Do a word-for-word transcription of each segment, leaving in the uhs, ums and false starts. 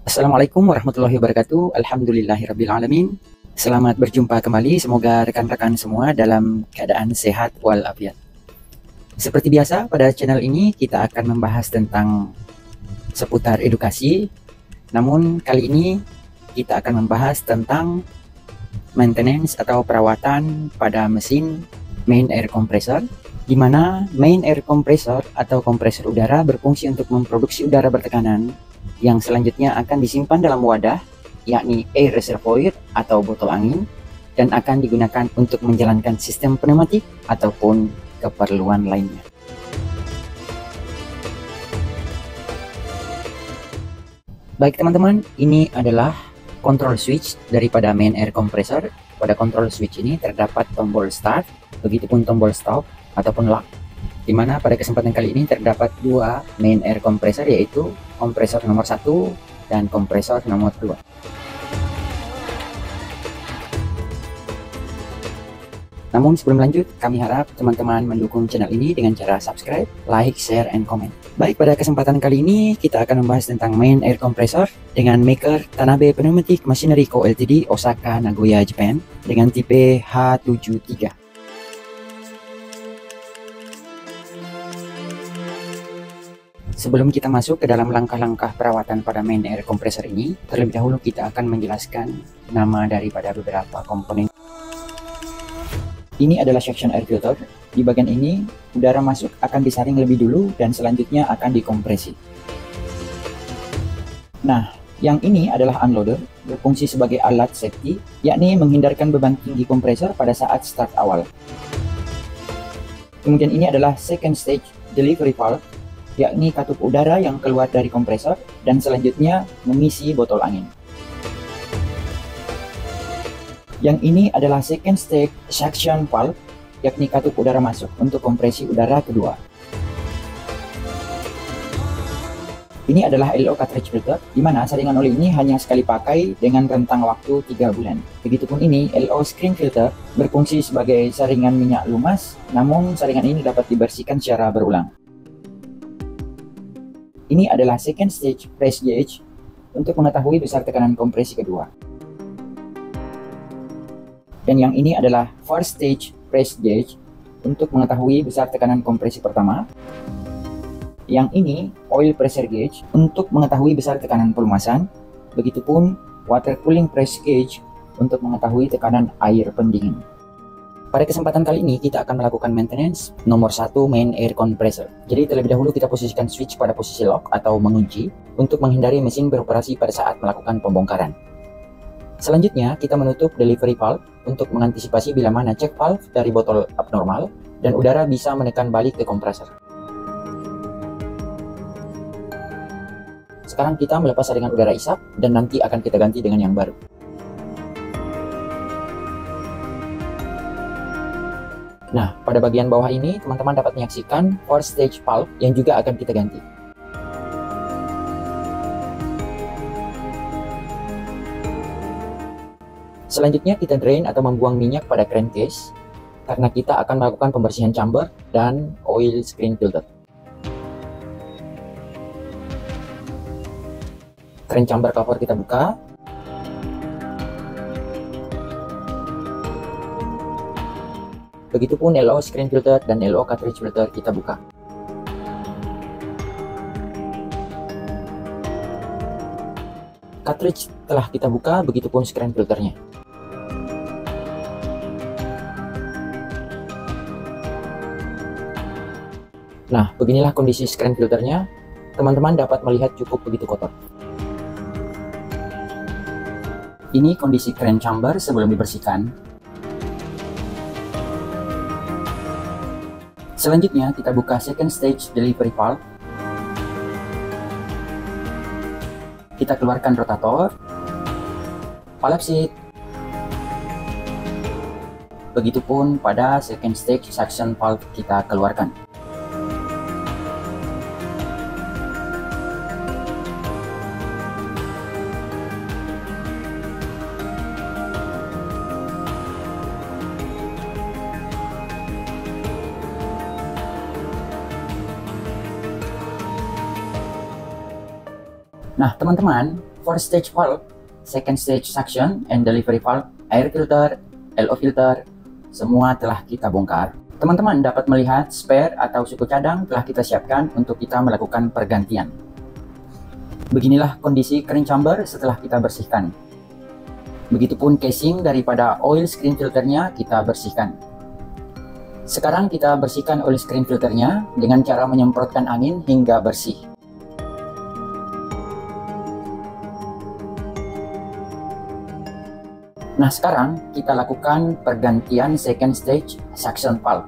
Assalamualaikum warahmatullahi wabarakatuh. Alhamdulillahirrabbilalamin. Selamat berjumpa kembali. Semoga rekan-rekan semua dalam keadaan sehat walafiat. Seperti biasa, pada channel ini kita akan membahas tentang seputar edukasi. Namun kali ini kita akan membahas tentang maintenance atau perawatan pada mesin main air compressor, di mana main air compressor atau kompresor udara berfungsi untuk memproduksi udara bertekanan yang selanjutnya akan disimpan dalam wadah, yakni air reservoir atau botol angin, dan akan digunakan untuk menjalankan sistem pneumatik ataupun keperluan lainnya. Baik teman-teman, ini adalah control switch daripada main air compressor. Pada control switch ini terdapat tombol start, begitupun tombol stop ataupun lock, di mana pada kesempatan kali ini terdapat dua main air compressor, yaitu kompresor nomor satu dan kompresor nomor dua. Namun sebelum lanjut, kami harap teman-teman mendukung channel ini dengan cara subscribe, like, share, and comment. Baik, pada kesempatan kali ini kita akan membahas tentang main air compressor dengan maker Tanabe Pneumatic Machinery Co Ltd Osaka, Nagoya, Japan dengan tipe H tujuh tiga. Sebelum kita masuk ke dalam langkah-langkah perawatan pada main air compressor ini, terlebih dahulu kita akan menjelaskan nama daripada beberapa komponen. Ini adalah section air filter. Di bagian ini, udara masuk akan disaring lebih dulu dan selanjutnya akan dikompresi. Nah, yang ini adalah unloader, berfungsi sebagai alat safety, yakni menghindarkan beban tinggi kompresor pada saat start awal. Kemudian ini adalah second stage delivery valve, yakni katup udara yang keluar dari kompresor dan selanjutnya mengisi botol angin. Yang ini adalah second stage suction valve, yakni katup udara masuk untuk kompresi udara kedua. Ini adalah L O cartridge filter, di mana saringan oli ini hanya sekali pakai dengan rentang waktu tiga bulan. Begitupun ini L O screen filter, berfungsi sebagai saringan minyak lumas, namun saringan ini dapat dibersihkan secara berulang. Ini adalah second stage press gauge untuk mengetahui besar tekanan kompresi kedua. Dan yang ini adalah first stage press gauge untuk mengetahui besar tekanan kompresi pertama. Yang ini oil pressure gauge untuk mengetahui besar tekanan pelumasan. Begitupun water cooling press gauge untuk mengetahui tekanan air pendingin. Pada kesempatan kali ini kita akan melakukan maintenance nomor satu main air compressor. Jadi terlebih dahulu kita posisikan switch pada posisi lock atau mengunci untuk menghindari mesin beroperasi pada saat melakukan pembongkaran. Selanjutnya kita menutup delivery valve untuk mengantisipasi bila mana check valve dari botol abnormal dan udara bisa menekan balik ke kompresor. Sekarang kita melepas saringan udara isap dan nanti akan kita ganti dengan yang baru. Nah, pada bagian bawah ini teman-teman dapat menyaksikan first stage valve yang juga akan kita ganti. Selanjutnya kita drain atau membuang minyak pada crankcase karena kita akan melakukan pembersihan chamber dan oil screen filter. Crank chamber cover kita buka. Begitupun L O screen filter dan L O cartridge filter kita buka. Cartridge telah kita buka, begitupun screen filternya. Nah, beginilah kondisi screen filternya. Teman-teman dapat melihat cukup begitu kotor. Ini kondisi crank chamber sebelum dibersihkan. Selanjutnya kita buka second stage delivery valve. Kita keluarkan rotator, valve seat. Begitupun pada second stage suction valve kita keluarkan. Nah, teman-teman, first stage valve, second stage suction and delivery valve, air filter, L O filter, semua telah kita bongkar. Teman-teman dapat melihat spare atau suku cadang telah kita siapkan untuk kita melakukan pergantian. Beginilah kondisi crank chamber setelah kita bersihkan. Begitupun casing daripada oil screen filternya kita bersihkan. Sekarang kita bersihkan oil screen filternya dengan cara menyemprotkan angin hingga bersih. Nah, sekarang kita lakukan pergantian second stage suction valve.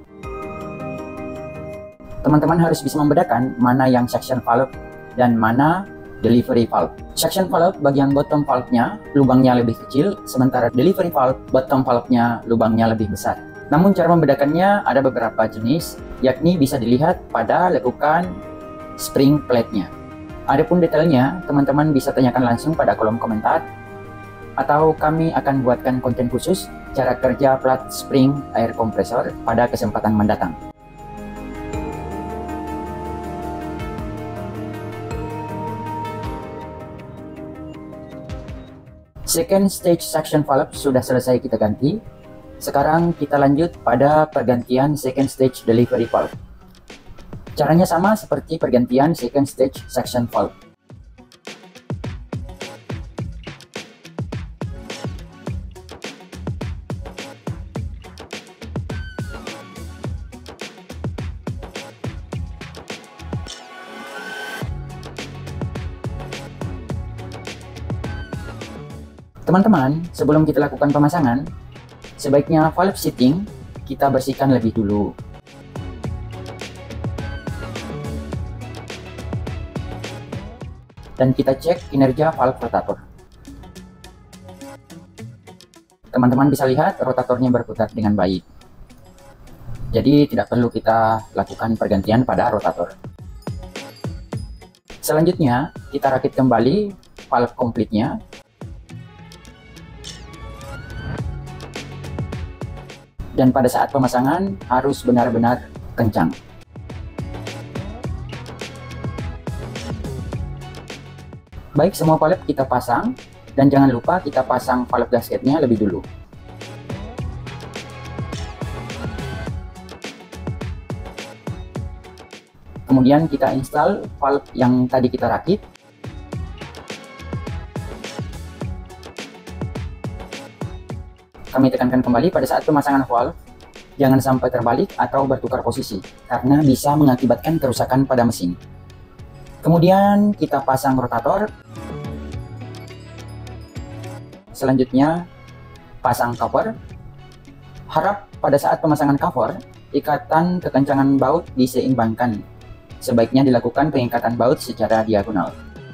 Teman-teman harus bisa membedakan mana yang suction valve dan mana delivery valve. Suction valve bagian bottom valve-nya lubangnya lebih kecil, sementara delivery valve bottom valve-nya lubangnya lebih besar. Namun cara membedakannya ada beberapa jenis, yakni bisa dilihat pada lekukan spring plate-nya. Adapun detailnya, teman-teman bisa tanyakan langsung pada kolom komentar, atau kami akan buatkan konten khusus cara kerja plat spring air kompresor pada kesempatan mendatang. Second stage suction valve sudah selesai kita ganti. Sekarang kita lanjut pada pergantian second stage delivery valve. Caranya sama seperti pergantian second stage suction valve. Teman-teman, sebelum kita lakukan pemasangan, sebaiknya valve seating kita bersihkan lebih dulu. Dan kita cek kinerja valve rotator. Teman-teman bisa lihat rotatornya berputar dengan baik. Jadi tidak perlu kita lakukan pergantian pada rotator. Selanjutnya, kita rakit kembali valve komplitnya. Dan pada saat pemasangan harus benar-benar kencang. Baik, semua valve kita pasang, dan jangan lupa kita pasang valve gasketnya lebih dulu. Kemudian kita install valve yang tadi kita rakit. Kami tekankan kembali pada saat pemasangan valve, jangan sampai terbalik atau bertukar posisi, karena bisa mengakibatkan kerusakan pada mesin. Kemudian kita pasang rotator. Selanjutnya, pasang cover. Harap pada saat pemasangan cover, ikatan kekencangan baut diseimbangkan. Sebaiknya dilakukan pengikatan baut secara diagonal.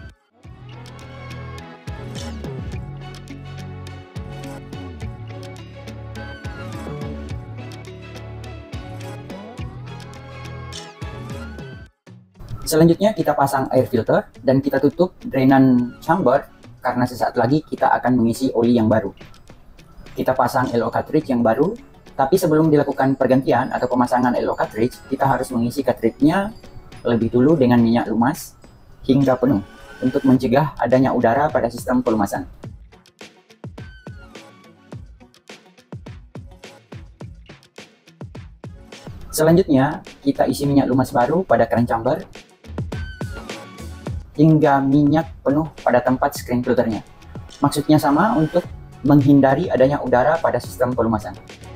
Selanjutnya kita pasang air filter dan kita tutup drainan chamber karena sesaat lagi kita akan mengisi oli yang baru. Kita pasang L O cartridge yang baru, tapi sebelum dilakukan pergantian atau pemasangan L O cartridge, kita harus mengisi cartridge-nya lebih dulu dengan minyak lumas hingga penuh untuk mencegah adanya udara pada sistem pelumasan. Selanjutnya, kita isi minyak lumas baru pada crank chamber hingga minyak penuh pada tempat screen filternya. Maksudnya sama untuk menghindari adanya udara pada sistem pelumasan.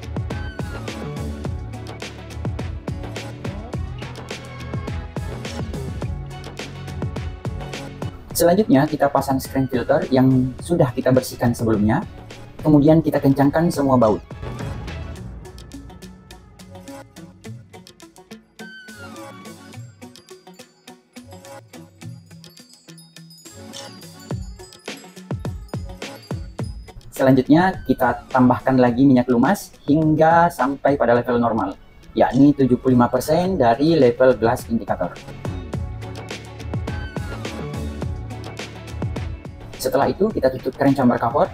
Selanjutnya kita pasang screen filter yang sudah kita bersihkan sebelumnya. Kemudian kita kencangkan semua baut. Selanjutnya kita tambahkan lagi minyak lumas hingga sampai pada level normal, yakni tujuh puluh lima persen dari level glass indikator. Setelah itu kita tutup crank chamber cover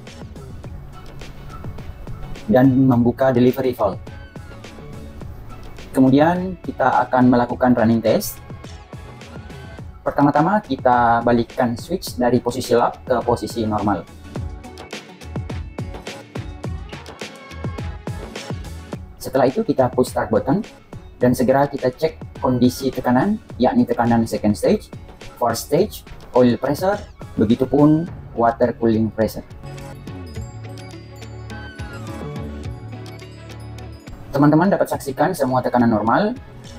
dan membuka delivery valve. Kemudian kita akan melakukan running test. Pertama-tama kita balikkan switch dari posisi lap ke posisi normal. Setelah itu kita push start button dan segera kita cek kondisi tekanan, yakni tekanan second stage, first stage, oil pressure, begitupun water cooling pressure. Teman-teman dapat saksikan semua tekanan normal.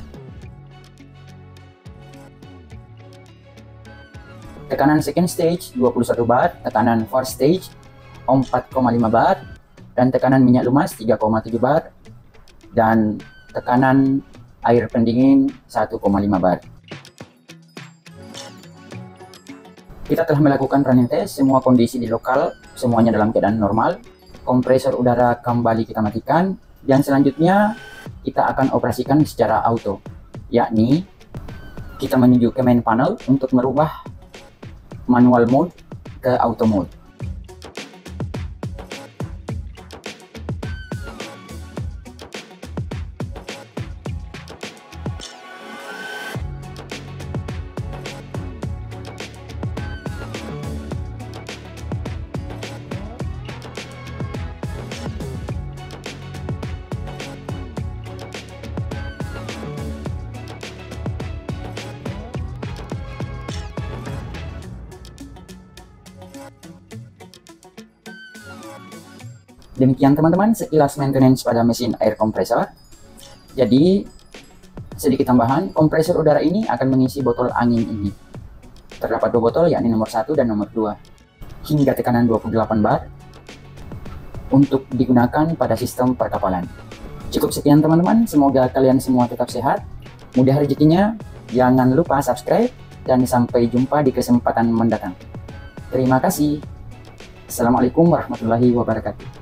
Tekanan second stage dua puluh satu bar, tekanan first stage empat koma lima bar, dan tekanan minyak lumas tiga koma tujuh bar, dan tekanan air pendingin satu koma lima bar. Kita telah melakukan running test, semua kondisi di lokal semuanya dalam keadaan normal. Kompresor udara kembali kita matikan. Dan selanjutnya kita akan operasikan secara auto, yakni kita menuju ke main panel untuk merubah manual mode ke auto mode. Demikian teman-teman sekilas maintenance pada mesin air kompresor. Jadi sedikit tambahan, kompresor udara ini akan mengisi botol angin ini. Terdapat dua botol, yakni nomor satu dan nomor dua, hingga tekanan dua puluh delapan bar untuk digunakan pada sistem perkapalan. Cukup sekian teman-teman, semoga kalian semua tetap sehat, mudah rezekinya, jangan lupa subscribe, dan sampai jumpa di kesempatan mendatang. Terima kasih. Assalamualaikum warahmatullahi wabarakatuh.